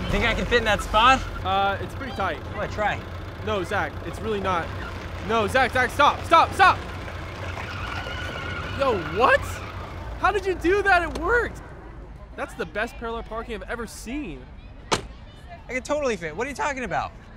Think I can fit in that spot? It's pretty tight. I'm gonna try. No, Zach, it's really not. No, Zach, stop, stop, stop! Yo, what? How did you do that? It worked. That's the best parallel parking I've ever seen. I can totally fit. What are you talking about?